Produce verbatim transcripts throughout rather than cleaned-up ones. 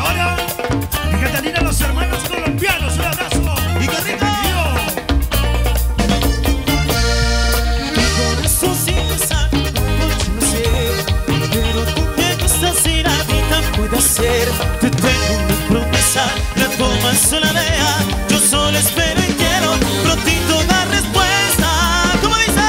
Ahora, en Catalina, los hermanos colombianos, un abrazo. ¡Y qué rico! Corazón sin pensar, mucho no sé, pero tú me gustas y la vida puede ser. Te tengo una promesa, la tomas o la deja. Yo solo espero y quiero prontito dar respuesta. ¿Cómo dices?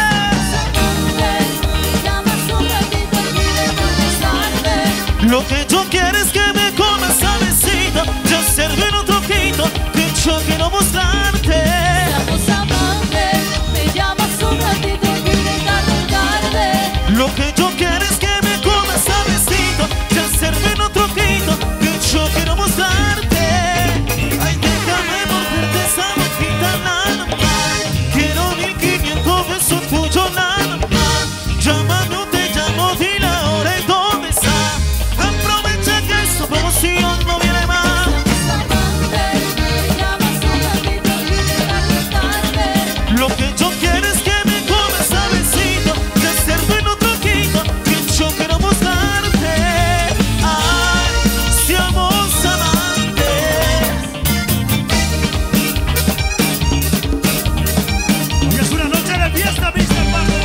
Lo que yo quiero es que me comas suavecito. Yo serví en un troquito que yo quiero mostrarte. Seamos amantes, me llamas un ratito y dejarme tarde. Lo que yo quiero es que me comas suavecito. Yo serví en un troquito que yo quiero mostrarte. Ay, déjame morderte esa boquita nada más. Quiero mil quinientos besos tuyos nada más. Llámame o te llamo, di la hora y dónde está. Aprovecha que esta promoción no viene más. Seamos amantes, me llamas un ratito y dejarme tarde. Lo que yo quiero es que me comas suavecito. Te serví en un troquito que yo quiero mostrarte. Ay, seamos amantes. Hoy es una noche de fiesta, mister Paco.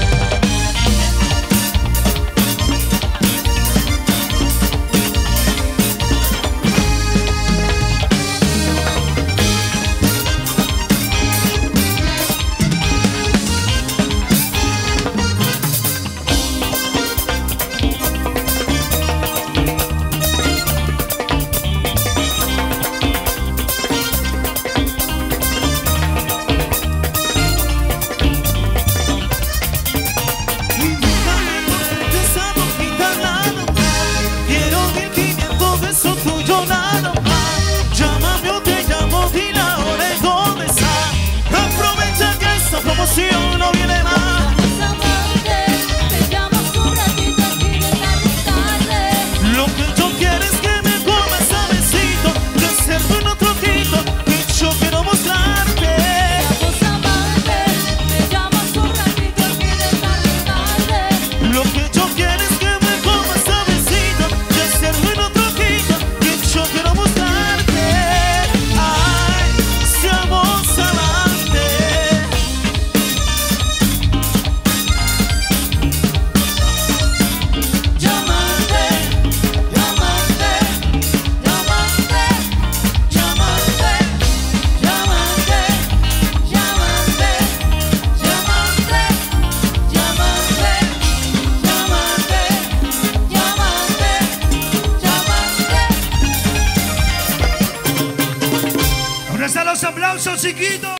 Y déjame morderte esa boquita nada más. Quiero mil quinientos besos tuyos nada más. Llámame o te llamo, di la hora y dónde está. Aprovecha que esta promoción no viene más. Seamos amantes, me llamas un ratito y dejarme tarde. Lo que yo quiero es que me comas suavecito. Te serví en un troquito que yo quiero mostrarte. Seamos amantes, me llamas un ratito y dejarme tarde. Lo que yo quiero es que me comas suavecito. Te serví en un troquito que yo quiero mostrarte. Ay, seamos amantes. Llamante, llamante, llamante, llamante, llamante, llamante, llamante, llamante, llamante, llamante. ¿Dónde están los aplausos, chiquitos?